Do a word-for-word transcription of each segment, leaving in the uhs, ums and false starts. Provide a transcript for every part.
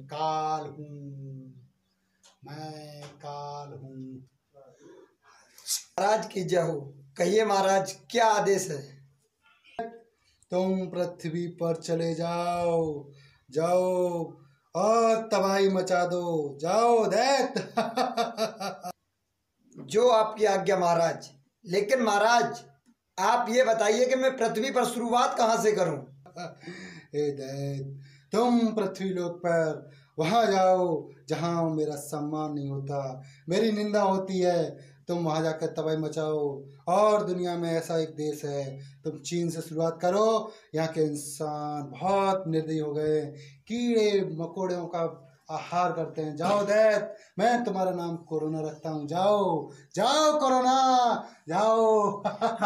काल हूँ, मैं काल हूँ। महाराज की जय हो। कहिए महाराज, क्या आदेश है? तुम पृथ्वी पर चले जाओ, जाओ और तबाही मचा दो, जाओ दैत्य। जो आपकी आज्ञा महाराज। लेकिन महाराज आप ये बताइए कि मैं पृथ्वी पर शुरुआत कहाँ से करूं? हे दैत्य, तुम पृथ्वी लोक पर वहां जाओ जहां मेरा सम्मान नहीं होता, मेरी निंदा होती है। तुम वहां जाकर तबाही मचाओ। और दुनिया में ऐसा एक देश है, तुम चीन से शुरुआत करो। यहाँ के इंसान बहुत निर्दयी हो गए, कीड़े मकोड़ों का आहार करते हैं। जाओ दैत्य, मैं तुम्हारा नाम कोरोना रखता हूँ। जाओ जाओ कोरोना, जाओ।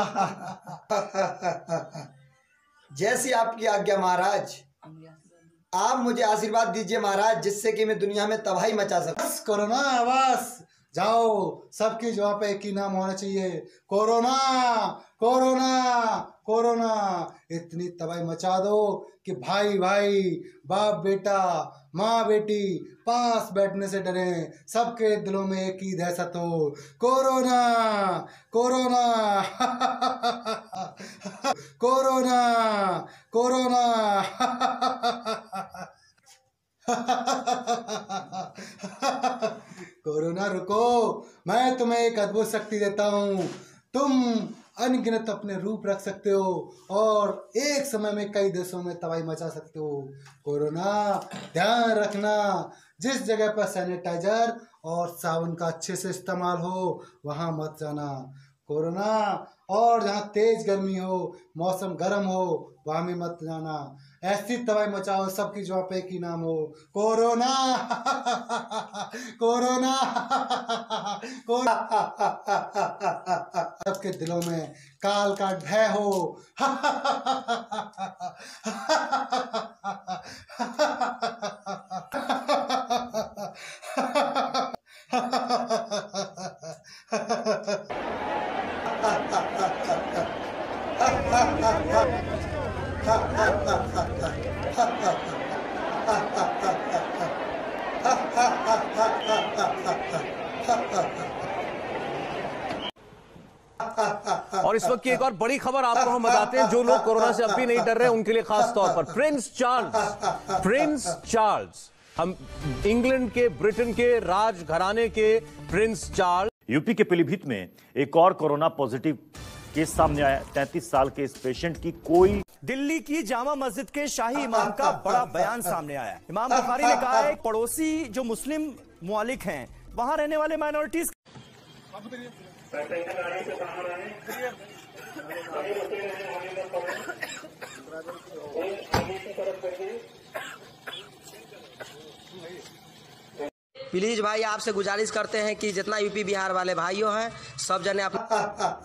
जैसी आपकी आज्ञा महाराज। आप मुझे आशीर्वाद दीजिए महाराज, जिससे कि मैं दुनिया में तबाही मचा सकूं। बस कोरोना, बस जाओ। सबकी जगह पे एक ही नाम होना चाहिए, कोरोना कोरोना कोरोना। इतनी तबाही मचा दो कि भाई भाई, बाप बेटा, माँ बेटी पास बैठने से डरे। सबके दिलों में एक ही दहशत हो, corona corona. Corona corona. Corona रुको, मैं तुम्हें एक अद्भुत शक्ति देता हूँ। तुम अनगिनत अपने रूप रख सकते हो और एक समय में कई देशों में तबाही मचा सकते हो। कोरोना, ध्यान रखना, जिस जगह पर सैनिटाइजर और साबुन का अच्छे से इस्तेमाल हो वहां मत जाना। कोरोना, और जहाँ तेज गर्मी हो, मौसम गर्म हो, वहां भी मत जाना। ऐसी तबाही मचाओ सबकी जगह पे एक ही नाम हो, कोरोना कोरोना कोरोना। सबके दिलों में काल का भय हो। और इस वक्त की एक और बड़ी खबर आपको हम बताते हैं। जो लोग कोरोना से अब भी नहीं डर रहे उनके लिए खास तौर पर प्रिंस चार्ल्स प्रिंस चार्ल्स हम इंग्लैंड के, ब्रिटेन के राजघराने के प्रिंस चार्ल्स। यूपी के पीलीभीत में एक और कोरोना पॉजिटिव केस सामने आया। तैंतीस साल के इस पेशेंट की कोई दिल्ली की जामा मस्जिद के शाही इमाम का बड़ा बयान सामने आया। इमाम बुखारी ने कहा है पड़ोसी जो मुस्लिम मुआलिक हैं वहां रहने वाले माइनॉरिटीज प्लीज भाई आपसे गुजारिश करते हैं कि जितना यूपी बिहार वाले भाइयों हैं सब जने अपना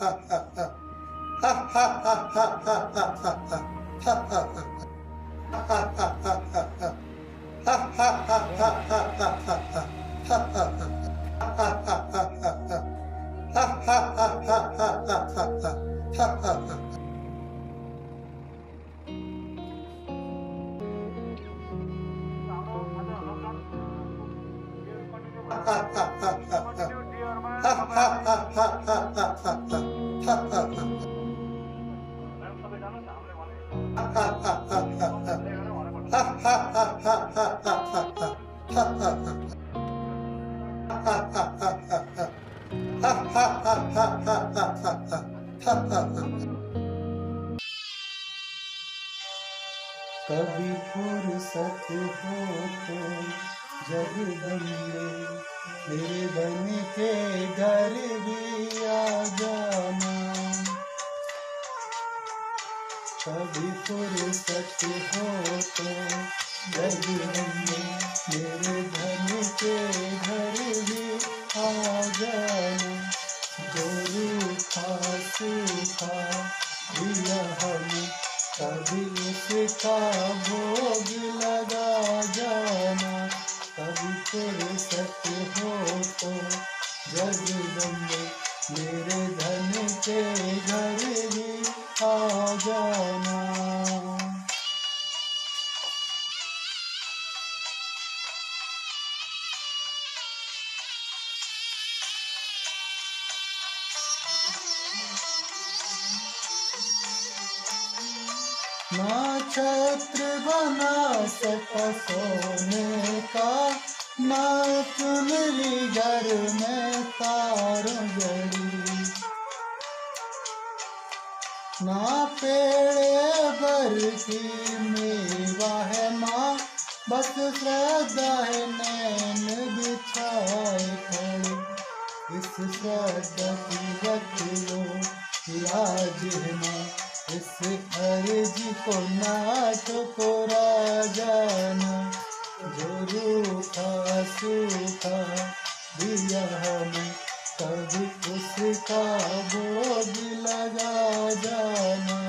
कभी फुर्सत हो तो जगदम्बे मेरे बन के घर भी आ जाना। कभी फुर्सत हो तो जगदम्बे मेरे बन के घर भी आ जाना। जो रूखा सूखा दिया हमें कभी उसका भोग लगा जाना। कभी फुर्सत हो तो जगदम्बे मेरे धन के घर भी आ जाना। ना छत्र बना सका सोने का, ना चुनरी घर में तारों जड़ी, ना पेड़ बर की मेवा है माँ, बस श्रद्धा है नैन बिछाए खड़े। इस श्रद्धा की रख लो लाज है माँ, इस अर्ज को ना ठुकरा जाना। जो रूखा सूखा दिया हमें, कभी उसका भोग लगा जाना।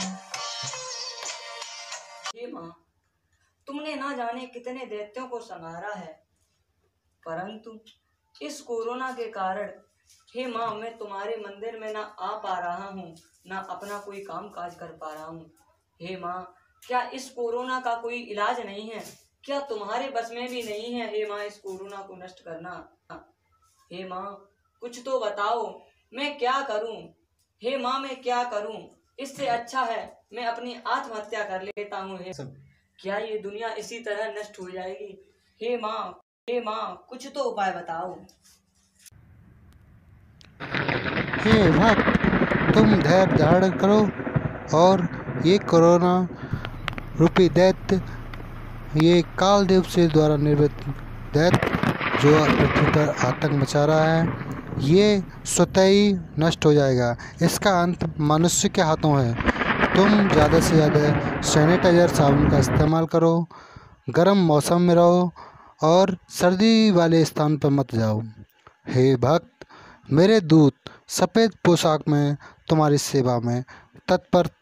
हे माँ, तुमने ना जाने कितने दैत्यों को संहारा है, परंतु इस कोरोना के कारण हे माँ मैं तुम्हारे मंदिर में ना आ पा रहा हूँ, ना अपना कोई काम काज कर पा रहा हूँ। हे माँ, क्या इस कोरोना का कोई इलाज नहीं है? क्या तुम्हारे बस में भी नहीं है हे माँ इस कोरोना को नष्ट करना? हे माँ, कुछ तो बताओ, मैं क्या करूँ? हे माँ, मैं क्या करूँ? इससे अच्छा है मैं अपनी आत्महत्या कर लेता हूँ। हे क्या ये दुनिया इसी तरह नष्ट हो जाएगी? हे माँ, हे माँ, कुछ तो उपाय बताओ। हे भक्त, तुम धैर्य धारण करो और ये कोरोना रूपी दैत्य, ये कालदेव से द्वारा निर्मित दैत्य जो पृथ्वी पर आतंक मचा रहा है, ये स्वतः ही नष्ट हो जाएगा। इसका अंत मनुष्य के हाथों है। तुम ज़्यादा से ज़्यादा सैनिटाइजर साबुन का इस्तेमाल करो, गर्म मौसम में रहो और सर्दी वाले स्थान पर मत जाओ। हे भक्त, मेरे दूत सफ़ेद पोशाक में तुम्हारी सेवा में तत्पर